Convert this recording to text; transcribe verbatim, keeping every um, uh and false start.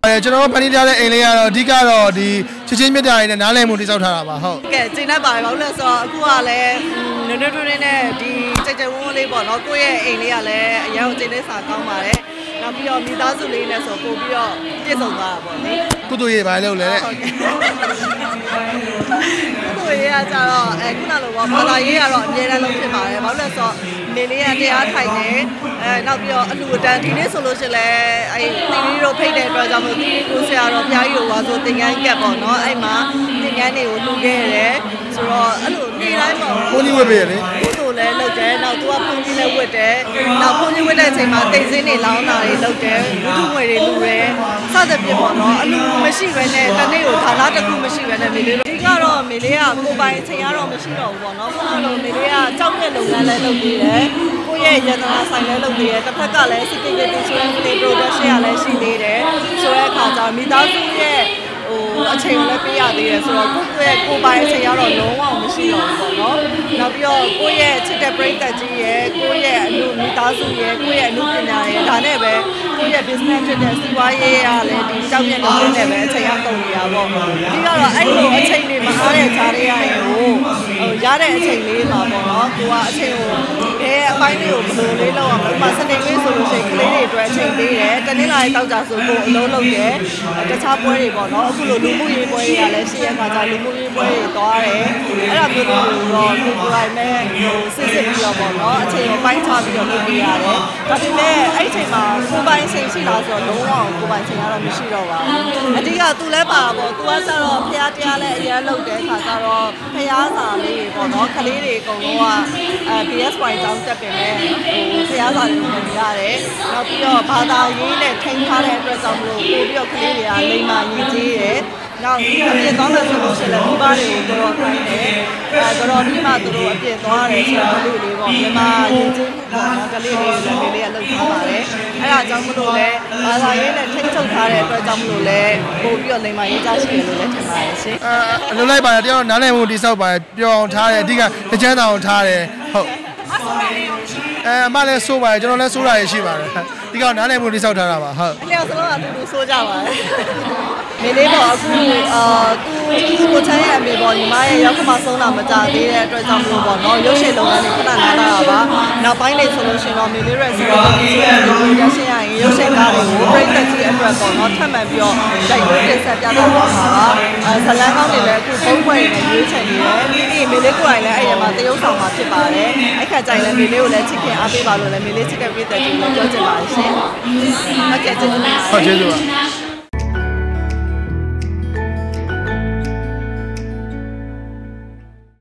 ကျွန်တော်တို့ဖန်တီးထားတဲ့အိမ်လေးကတော့အဓိကတော့ဒီချစ်ချင်းမြတ်တာရည်နဲ့နားလည်မှုတိစောက်ထားတာပါဟုတ်ကဲကျင်းတတ်ပါတယ်ဘာလို့လဲဆိုတော့အခုကလည်းနွေနွေထွေးထွေးနဲ့ဒီကြိတ်ကြိတ်ဝန်းဝန်းလေးပေါ့နော်ကိုယ့်ရဲ့အိမ်လေးကလည်းအရင်ကကျင်းလေးစာကောင်းပါတယ်နောက်ပြီးတော့မိသားစုလေးနဲ့ဆိုပို့ပြီးတော့ပြည့်စုံသွားတာပေါ့လေကုသိုလ်ရေးပါလို့လဲကုသိုလ်ရေးကကြတော့အဲခုနလိုပေါ့ဘာသာရေးကတော့အများအားလုံးဖြစ်ပါတယ်ဘာလို့လဲဆိုတော့နေလေးကတရားထိုင်နေအဲနောက်ပြီးတော့အလူအတန်းဒီနေ့ဆိုလို့ရှိရင်လည်းအဲတီဗီတို့ဖိတ်တဲ့အတွက်ကြောင့်မို့တီဗီကိုဆရာတော်ဘုရားကြီးတို့ပါဆိုသင်္ကန်းကပ်ပေါ့နော်အဲ့မှာသင်္ကန်းတွေကိုလှူခဲ့ရတယ်ဆိုတော့အဲ့လိုနေတိုင်းပေါ့ဘုန်းကြီးဝတ်ပေးရတယ်ကုသိုလ်လည်းလုပ်တယ်နောက်သူကဘုန်းကြီးလည်းဝတ်တယ်နောက်ဘုန်းကြီးဝတ်တဲ့အချိန်မှာတိတ်စင်းတွေလောင်းတာတွေလုပ်တယ်လူထုငွေတွေလူတယ်စသဖြင့်ပေါ့နော်အလူမရှိဘဲနဲ့တနေ့ကိုဌာနတစ်ခုမရှိဘဲနဲ့မေလေးတို့ဒီကတော့မေလေးကကိုပိုင်အချိန်ရတော့မရှိတော့ဘူးပေါ့နော်ခုနလိုမေလေးကကြောက်တဲ့လုပ်ငန်းလည်းလုပ်နေတယ်ကိုယ့်ရဲ့ရတနာဆိုင်လည်းလုပ်နေတယ်တစ်ဖက်ကလည်း security ဆိုတဲ့ play production ကလည်းရှိသေးတယ်ဆိုတဲ့အခါကျမိသားစုရဲ့ဟိုအချိန်လည်းပေးရသေးတယ်ဆိုတော့ကိုယ့်ရဲ့ကိုယ်ပိုင်အချိန်ရတော့လုံးဝမရှိတော့ဘူးပေါ့နော်နောက်ပြီးတော့ကိုယ့်ရဲ့ချစ်တဲ့ပရိသတ်ကြီးရဲ့ကိုယ့်ရဲ့အမှုမိသားစုရဲ့ကိုယ့်ရဲ့အမှုပညာရဲ့ဒါနဲ့ပဲကိုယ့်ရဲ့ business ဖြစ်တဲ့စီးပွားရေးရလည်းဒီကြောက်ရတဲ့လုပ်နဲ့ပဲအချိန်ရကုန်နေတာပေါ့ဒီကတော့အဲ့လိုအချိန်တွေမအားတဲ့ဈာတွေရရင်ဟိုရတဲ့အချိန်လေးမှာပေါ့နော်ကိုကအချိန်ကိုအဲအပိုင်းလေးကိုဘယ်လိုလေးလုပ်အောင်ဥပမာစနေလေးဆိုလို့ရှိရင်ကလေးတွေအတွက်အချိန်ပေးတယ်တနင်္လာရီတောက်ကြဆိုကိုအလုံးလုံးတယ်တခြားပွဲတွေပေါ့နော်အခုလိုလူမှုရေးပွဲတွေကလည်းရှိရခါကျလူမှုရေးပွဲတွေသွားတယ်အဲ့ဒါမျိုးတွေကိုတော့ကိုကိုယ်တိုင်မဲ့ဟိုစစ်စစ်ပြီးတော့ပေါ့နော်အချိန်ကိုပိုင်းခြားပြီးတော့လုပ်ပေးရတယ်ဒါပေမဲ့အဲ့အချိန်မှာကိုယ်ပိုင်ချိန်ရှိလားဆိုတော့လုံးဝကိုယ်ပိုင်ချိန်ကတော့မရှိတော့ပါဘူးအတိကသူလည်းပါပေါ့သူကကျတော့ဖျားတရားလည်းအရင်လုပ်တဲ့ခါကျတော့ဖျားစာလေးပေါ့နော်ကလေးတွေအကုန်လုံးကအဲ B S Y ကျောင်းတက်ပင်နဲ့ဟိုဖျားစာတွေလုပ်ရတယ်နောက်ပြီးတော့ဘာသာရေးနဲ့ထိန်းထားတဲ့အတွက်ကြောင့်မလို့ပို့ပြီးတော့ကလေးတွေကလိမ္မာရည်ကြီးတယ်နောက်အပြင်သွားမယ်ဆိုလို့ရှိရင်လည်းမိဘတွေကိုတော်တော်ခိုင်းတယ်အဲတော်တော်ဒီမှာသူတို့အပြင်သွားတယ်ဆိုတော့ကလေးလေးပေါ့မြန်မာရည်ကြီးပေါ့နော်ကလေးလေးလည်းလေးလေးကလှုပ်ထားပါတယ်အဲဒါကြောင့်မလို့လဲဘာသာရေးနဲ့ထိန်းချုပ်ထားတဲ့အတွက်ကြောင့်မလို့လဲပို့ပြီးတော့လိမ္မာရေးကြရှိတယ်လို့လည်းထင်ပါတယ်ရှင်အဲအလုပ်လိုက်ပါတယ်တယောက်နားလည်မှုတိစောက်ပါတယ်ပြောအောင်ထားတယ်အဓိကတကြမ်းတောင်ထားတယ်ဟုတ်အဲအမလည်းစိုးပါတယ်ကျွန်တော်လည်းစိုးတာရရှိပါတယ်ဒီကောင်နားလည်မှုတိစောက်ထားတာပါဟုတ်အလျော်စလုံးကတူတူစိုးကြပါတယ်မေလေးပေါ့အခုအာသူကိုချမ်းရဲ့အမေပေါ့ညီမရဲ့ရောက်ခမဆုံးတာမကြသေးတဲ့အတွက်ကြောင့်မလို့ပေါ့နော်ရုပ်ရှင်လုပ်ငန်းတွေခဏနားလာတာပါနောက်ပိုင်းလေးဆိုလို့ရှင်တော့မေလေးရဲ့စီးပွားရေးရဲ့ရရှိရရင်ရုပ်ရှင်ကားတွေကိုပြိသက်ကြီးအတွက်ပေါ့နော်ထပ်မံပြီးတော့တိုက်ရိုက်တင်ဆက်ပြသသွားမှာပါအဲဇလန်းကောင်းတွေလည်းအခုဘုံပွဲတွေနဲ့ရွေးချယ်နေတယ်ပြီးပြီးမေလေးကိုယ်တိုင်လည်းအဲ့ရမှာတရုပ်ဆောင်မှာဖြစ်ပါတယ်အဲ့ခါကျရင်လည်းမေလေးကိုလည်းချစ်ခင်အားပေးပါလို့လည်းမေလေးချစ်တဲ့ပြိသက်ကြီးကိုပြောချင်ပါတယ်ရှင်ဟုတ်ကဲ့ကျေးဇူးပါဟုတ်ကျေးဇူးပါ